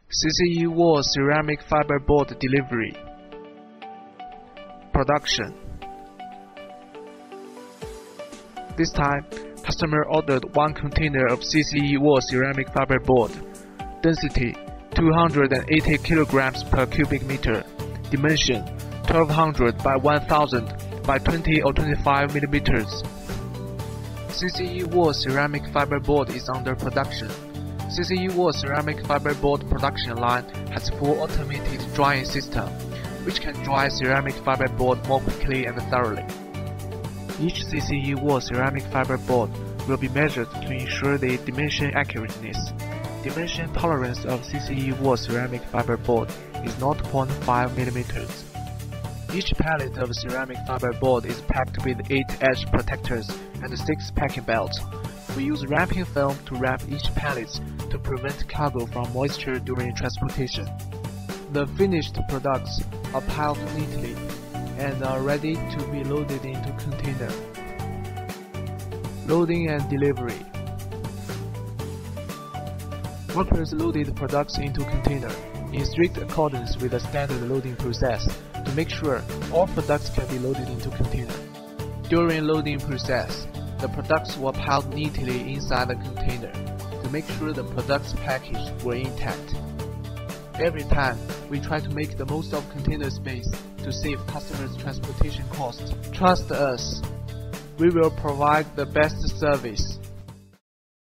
CCEWOOL ceramic fiber board delivery. Production. This time, customer ordered 1 container of CCEWOOL ceramic fiber board. Density 280 kilograms per cubic meter. Dimension 1200 by 1000 by 20 or 25 millimeters. CCEWOOL ceramic fiber board is under production. CCEWOOL ceramic fiber board production line has full automated drying system, which can dry ceramic fiber board more quickly and thoroughly. Each CCEWOOL ceramic fiber board will be measured to ensure the dimension accurateness. Dimension tolerance of CCEWOOL ceramic fiber board is 0.5 millimeters. Each pallet of ceramic fiber board is packed with 8 edge protectors and 6 packing belts. We use wrapping film to wrap each pallet to prevent cargo from moisture during transportation. The finished products are piled neatly and are ready to be loaded into container. Loading and delivery. Workers loaded products into container in strict accordance with the standard loading process to make sure all products can be loaded into container. During loading process, the products were piled neatly inside the container to make sure the products packaged were intact. Every time, we try to make the most of container space to save customers' transportation costs. Trust us, we will provide the best service.